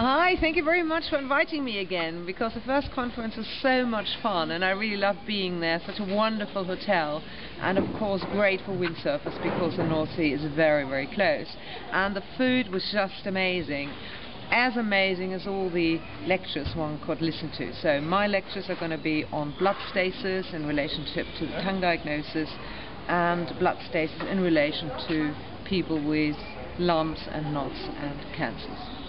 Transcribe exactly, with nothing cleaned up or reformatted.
Hi, thank you very much for inviting me again, because the first conference was so much fun and I really love being there. Such a wonderful hotel, and of course great for windsurfers because the North Sea is very very close, and the food was just amazing. As amazing as all the lectures one could listen to. So my lectures are going to be on blood stasis in relationship to the tongue diagnosis, and blood stasis in relation to people with lumps and knots and cancers.